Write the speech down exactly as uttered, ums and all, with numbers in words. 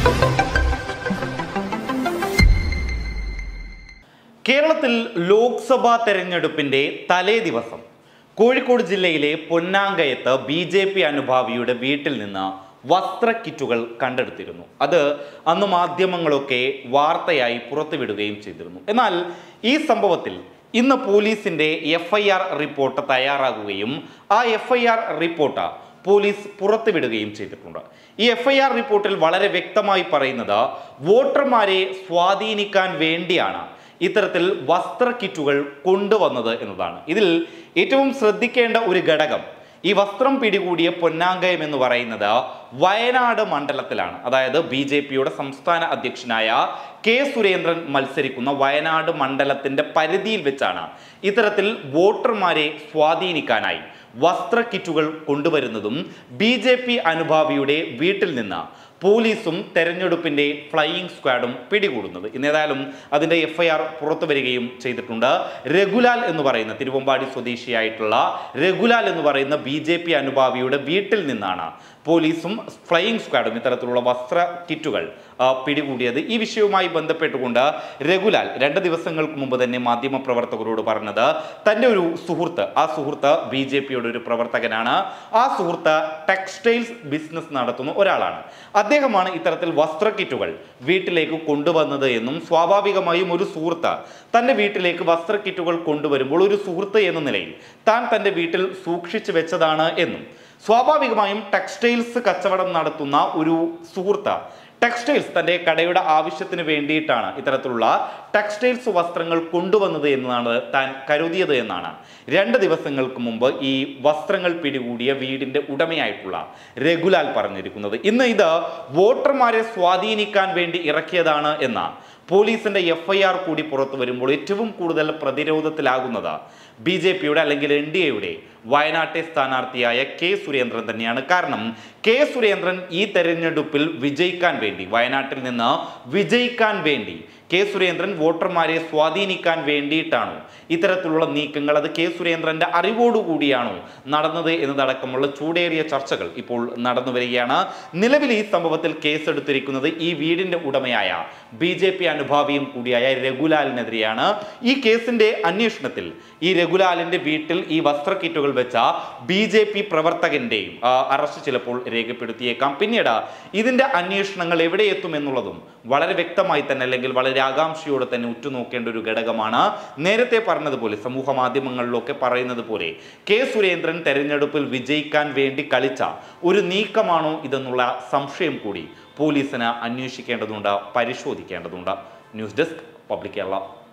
കേരളത്തിൽ ലോക്സഭാ തെരഞ്ഞെടുപ്പിന്റെ തലേ ദിവസം കോഴിക്കോട് ജില്ലയിലെ പൊന്നാങ്കയത്ത് ബി ജെ പി അനുഭാവിയുടെ വീട്ടിൽ നിന്ന് വസ്ത്ര കിറ്റുകൾ കണ്ടെടുത്തിരുന്നു. അത് അന്ന് മാധ്യമങ്ങളൊക്കെ വാർത്തയായി പുറത്തുവിടുകയും ചെയ്തിരുന്നു. എന്നാൽ ഈ സംഭവത്തിൽ ഇന്ന് പോലീസിന്റെ എഫ് ഐ ആർ റിപ്പോർട്ട് തയ്യാറാകുകയും ആ F I R report police പുറത്തുവിടുകയും ചെയ്തിട്ടുണ്ട്. ഈ എഫ് ഐ ആർ റിപ്പോർട്ടിൽ വളരെ വ്യക്തമായി പറയുന്നത് വോട്ടർമാരെ സ്വാധീനിക്കാൻ വേണ്ടിയാണ് ഇത്തരത്തിൽ വസ്ത്ര കിറ്റുകൾ കൊണ്ടുവന്നത് എന്നതാണ്. ഇതിൽ ഏറ്റവും ശ്രദ്ധിക്കേണ്ട ഒരു ഘടകം, ഈ വസ്ത്രം പിടികൂടിയ പൊന്നാങ്കയം എന്ന് പറയുന്നത് വയനാട് മണ്ഡലത്തിലാണ്. അതായത് ബി ജെ പിയുടെ സംസ്ഥാന അധ്യക്ഷനായ കെ സുരേന്ദ്രൻ മത്സരിക്കുന്ന വയനാട് മണ്ഡലത്തിന്റെ പരിധിയിൽ വെച്ചാണ് ഇത്തരത്തിൽ വോട്ടർമാരെ സ്വാധീനിക്കാനായി വസ്ത്ര കിറ്റുകൾ കൊണ്ടുവരുന്നതും ബി ജെ പി അനുഭാവിയുടെ വീട്ടിൽ നിന്ന് പോലീസും തെരഞ്ഞെടുപ്പിന്റെ ഫ്ലൈയിങ് സ്ക്വാഡും പിടികൂടുന്നത്. ഇന്നേതായാലും അതിന്റെ എഫ് ഐ ആർ പുറത്തു വരികയും ചെയ്തിട്ടുണ്ട്. രഘുലാൽ എന്ന് പറയുന്ന തിരുവമ്പാടി സ്വദേശിയായിട്ടുള്ള രഘുലാൽ എന്ന് പറയുന്ന ബി ജെ പി അനുഭാവിയുടെ വീട്ടിൽ നിന്നാണ് പോലീസും ഫ്ലൈയിങ് സ്ക്വാഡും ഇത്തരത്തിലുള്ള വസ്ത്ര കിറ്റുകൾ പിടികൂടിയത്. ഈ വിഷയവുമായി ബന്ധപ്പെട്ടുകൊണ്ട് രഘുലാൽ രണ്ട് ദിവസങ്ങൾക്ക് മുമ്പ് തന്നെ മാധ്യമപ്രവർത്തകരോട് പറഞ്ഞത് തൻ്റെ ഒരു സുഹൃത്ത്, ആ സുഹൃത്ത് ബി ജെ പിയുടെ ഒരു പ്രവർത്തകനാണ്, ആ സുഹൃത്ത് ടെക്സ്റ്റൈൽസ് ബിസിനസ് നടത്തുന്ന ഒരാളാണ്, അദ്ദേഹമാണ് ഇത്തരത്തിൽ വസ്ത്ര കിറ്റുകൾ വീട്ടിലേക്ക് കൊണ്ടുവന്നത് എന്നും സ്വാഭാവികമായും ഒരു സുഹൃത്ത് തൻ്റെ വീട്ടിലേക്ക് വസ്ത്ര കിറ്റുകൾ കൊണ്ടുവരുമ്പോൾ ഒരു സുഹൃത്ത് എന്ന നിലയിൽ താൻ തൻ്റെ വീട്ടിൽ സൂക്ഷിച്ചു വെച്ചതാണ് എന്നും സ്വാഭാവികമായും ടെക്സ്റ്റൈൽസ് കച്ചവടം നടത്തുന്ന ഒരു സുഹൃത്ത് ടെക്സ്റ്റൈൽസ് തൻ്റെ കടയുടെ ആവശ്യത്തിന് വേണ്ടിയിട്ടാണ് ഇത്തരത്തിലുള്ള ടെക്സ്റ്റൈൽസ് വസ്ത്രങ്ങൾ കൊണ്ടുവന്നത് എന്നാണ് താൻ കരുതിയത് എന്നാണ് രണ്ട് ദിവസങ്ങൾക്ക് മുമ്പ് ഈ വസ്ത്രങ്ങൾ പിടികൂടിയ വീടിൻ്റെ ഉടമയായിട്ടുള്ള രഘുലാൽ പറഞ്ഞിരിക്കുന്നത്. ഇന്ന് ഇത് വോട്ടർമാരെ സ്വാധീനിക്കാൻ വേണ്ടി ഇറക്കിയതാണ് എന്ന പോലീസിന്റെ എഫ് ഐ ആർ കൂടി പുറത്തു വരുമ്പോൾ ഏറ്റവും കൂടുതൽ പ്രതിരോധത്തിലാകുന്നത് ബി ജെ പിയുടെ അല്ലെങ്കിൽ എൻ ഡി എയുടെ വയനാട്ടെ സ്ഥാനാർത്ഥിയായ കെ സുരേന്ദ്രൻ തന്നെയാണ്. കാരണം കെ സുരേന്ദ്രൻ ഈ തെരഞ്ഞെടുപ്പിൽ വിജയിക്കാൻ വേണ്ടി, വയനാട്ടിൽ നിന്ന് വിജയിക്കാൻ വേണ്ടി കെ സുരേന്ദ്രൻ വോട്ടർമാരെ സ്വാധീനിക്കാൻ വേണ്ടിയിട്ടാണോ ഇത്തരത്തിലുള്ള നീക്കങ്ങൾ, അത് കെ സുരേന്ദ്രന്റെ അറിവോടുകൂടിയാണോ നടന്നത് എന്നതടക്കമുള്ള ചൂടേറിയ ചർച്ചകൾ ഇപ്പോൾ നടന്നു വരികയാണ്. നിലവിൽ ഈ സംഭവത്തിൽ കേസെടുത്തിരിക്കുന്നത് ഈ വീടിന്റെ ഉടമയായ ബി ജെ പി അനുഭാവിയും കൂടിയായ രഘുലാലിനെതിരെയാണ്. ഈ കേസിന്റെ അന്വേഷണത്തിൽ ഈ രഘുലാലിന്റെ വീട്ടിൽ ഈ വസ്ത്ര കിറ്റുകൾ വെച്ച ബി ജെ പി പ്രവർത്തകന്റെയും അറസ്റ്റ് ചിലപ്പോൾ രേഖപ്പെടുത്തിയേക്കാം. പിന്നീട് ഇതിന്റെ അന്വേഷണങ്ങൾ എവിടെ എത്തുമെന്നുള്ളതും വളരെ വ്യക്തമായി തന്നെ അല്ലെങ്കിൽ വളരെ ആകാംക്ഷയോടെ തന്നെ ഉറ്റുനോക്കേണ്ട ഒരു ഘടകമാണ്. നേരത്തെ പറഞ്ഞതുപോലെ സമൂഹ മാധ്യമങ്ങളിലൊക്കെ പറയുന്നത് പോലെ കെ സുരേന്ദ്രൻ തെരഞ്ഞെടുപ്പിൽ വിജയിക്കാൻ വേണ്ടി കളിച്ച ഒരു നീക്കമാണോ ഇതെന്നുള്ള സംശയം കൂടി പോലീസിന് അന്വേഷിക്കേണ്ടതുണ്ട്, പരിശോധിക്കേണ്ടതുണ്ട്. News desk public Kerala.